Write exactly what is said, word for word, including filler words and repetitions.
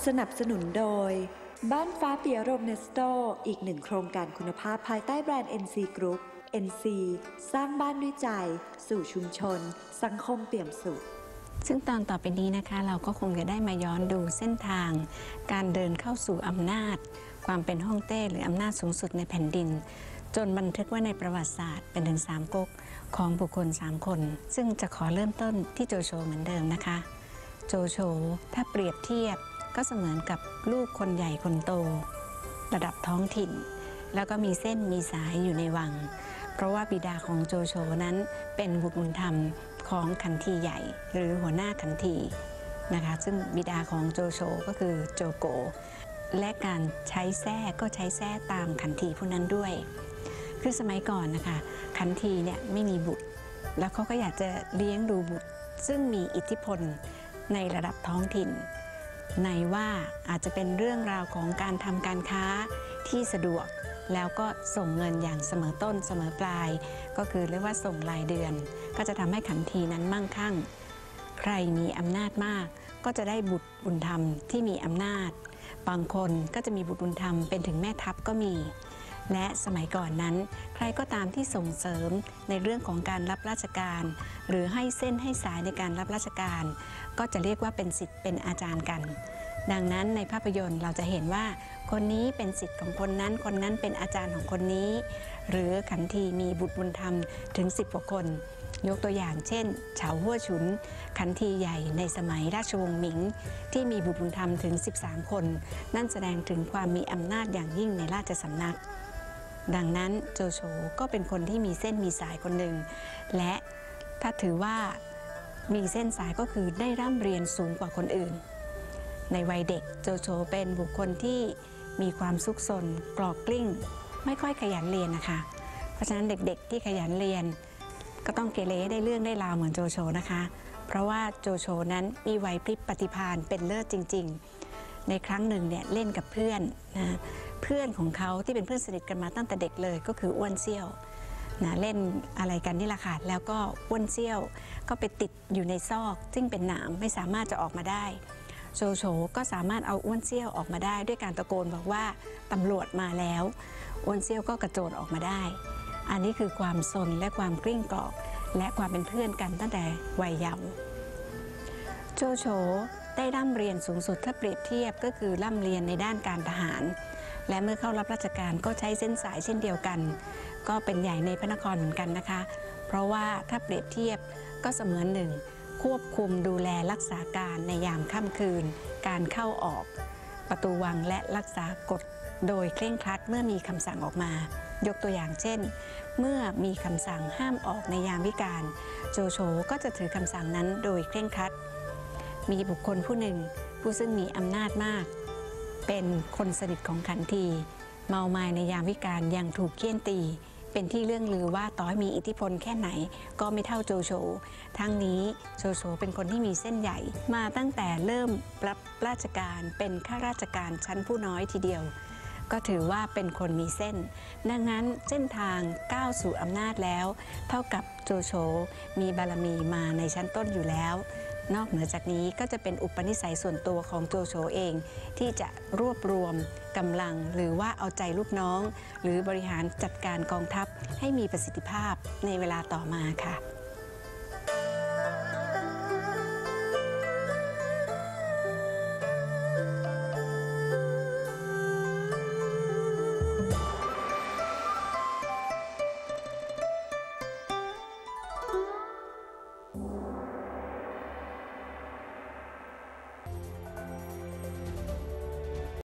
สนับสนุนโดยบ้านฟ้าปิยรมเนสโตอีกหนึ่งโครงการคุณภาพภายใต้แบรนด์ เอ็น ซี Group เอ็น ซี สร้างบ้านด้วยใจสู่ชุมชนสังคมเปี่ยมสุขซึ่งตอนต่อไปนี้นะคะเราก็คงจะได้มาย้อนดูเส้นทางการเดินเข้าสู่อำนาจความเป็นฮ่องเต้หรืออำนาจสูงสุดในแผ่นดินจนบันทึกไว้ในประวัติศาสตร์เป็นถึงสามก๊กของบุคคลสามคนซึ่งจะขอเริ่มต้นที่โจโฉเหมือนเดิมนะคะโจโฉถ้าเปรียบเทียบก็เสมือนกับลูกคนใหญ่คนโตระดับท้องถิ่นแล้วก็มีเส้นมีสายอยู่ในวังเพราะว่าบิดาของโจโฉนั้นเป็นบุตรบุญธรรมของขันทีใหญ่หรือหัวหน้าขันทีนะคะซึ่งบิดาของโจโฉก็คือโจโกและการใช้แส้ก็ใช้แส้ตามขันทีผู้นั้นด้วยคือสมัยก่อนนะคะขันทีเนี่ยไม่มีบุตรแล้วเขาก็อยากจะเลี้ยงดูบุตรซึ่งมีอิทธิพลในระดับท้องถิ่นในว่าอาจจะเป็นเรื่องราวของการทำการค้าที่สะดวกแล้วก็ส่งเงินอย่างเสมอต้นเสมอปลายก็คือเรียกว่าส่งรายเดือนก็จะทำให้ขันทีนั้นมั่งคั่งใครมีอำนาจมากก็จะได้บุตรบุญธรรมที่มีอำนาจบางคนก็จะมีบุตรบุญธรรมเป็นถึงแม่ทัพก็มีและสมัยก่อนนั้นใครก็ตามที่ส่งเสริมในเรื่องของการรับราชการหรือให้เส้นให้สายในการรับราชการก็จะเรียกว่าเป็นศิษย์เป็นอาจารย์กันดังนั้นในภาพยนตร์เราจะเห็นว่าคนนี้เป็นศิษย์ของคนนั้นคนนั้นเป็นอาจารย์ของคนนี้หรือขันทีมีบุตรบุญธรรมถึงสิบกว่าคนยกตัวอย่างเช่นเฉาฮั่วฉุนขันทีใหญ่ในสมัยราชวงศ์หมิงที่มีบุตรบุญธรรมถึงสิบสามคนนั่นแสดงถึงความมีอำนาจอย่างยิ่งในราชสำนักดังนั้นโจโฉก็เป็นคนที่มีเส้นมีสายคนหนึ่งและถ้าถือว่ามีเส้นสายก็คือได้ร่ำเรียนสูงกว่าคนอื่นในวัยเด็กโจโฉเป็นบุคคลที่มีความซุกซนกรอกกลิ้งไม่ค่อยขยันเรียนนะคะเพราะฉะนั้นเด็กๆที่ขยันเรียนก็ต้องเกเรได้เรื่องได้ราวเหมือนโจโฉนะคะเพราะว่าโจโฉนั้นมีไหวพริบปฏิภาณเป็นเลิศจริงๆในครั้งหนึ่งเนี่ยเล่นกับเพื่อนนะเพื่อนของเขาที่เป็นเพื่อนสนิทกันมาตั้งแต่เด็กเลยก็คืออ้วนเซี่ยวนะเล่นอะไรกันนี่แหละค่ะแล้วก็อ้วนเซี่ยวก็ไปติดอยู่ในซอกซึ่งเป็นหนามไม่สามารถจะออกมาได้โจโฉก็สามารถเอาอ้วนเซี่ยวออกมาได้ด้วยการตะโกนบอกว่าตำรวจมาแล้วอ้วนเซี่ยวก็กระโจนออกมาได้อันนี้คือความซนและความกลิ้งกรอกและความเป็นเพื่อนกันตั้งแต่วัยเยาว์โจโฉได้ร่ำเรียนสูงสุดถ้าเปรียบเทียบก็คือร่ำเรียนในด้านการทหารและเมื่อเข้ารับราชการก็ใช้เส้นสายเช่นเดียวกันก็เป็นใหญ่ในพระนครเหมือนกันนะคะเพราะว่าถ้าเปรียบเทียบก็เสมือนหนึ่งควบคุมดูแลรักษาการในยามค่ำคืนการเข้าออกประตูวังและรักษากฎโดยเคร่งครัดเมื่อมีคำสั่งออกมายกตัวอย่างเช่นเมื่อมีคำสั่งห้ามออกในยามวิกาลโจโฉก็จะถือคำสั่งนั้นโดยเคร่งครัดมีบุคคลผู้หนึ่งผู้ซึ่งมีอำนาจมากเป็นคนสนิทของขันทีเมามายในยามวิกาลยังถูกเฆี่ยนตีเป็นที่เรื่องลือว่าต่อให้มีอิทธิพลแค่ไหนก็ไม่เท่าโจโฉทั้งนี้โจโฉเป็นคนที่มีเส้นใหญ่มาตั้งแต่เริ่มรับราชการเป็นข้าราชการชั้นผู้น้อยทีเดียวก็ถือว่าเป็นคนมีเส้นดังนั้นเส้นทางก้าวสู่อำนาจแล้วเท่ากับโจโฉมีบารมีมาในชั้นต้นอยู่แล้วนอกเหนือจากนี้ก็จะเป็นอุปนิสัยส่วนตัวของโจโฉเองที่จะรวบรวมกำลังหรือว่าเอาใจลูกน้องหรือบริหารจัดการกองทัพให้มีประสิทธิภาพในเวลาต่อมาค่ะ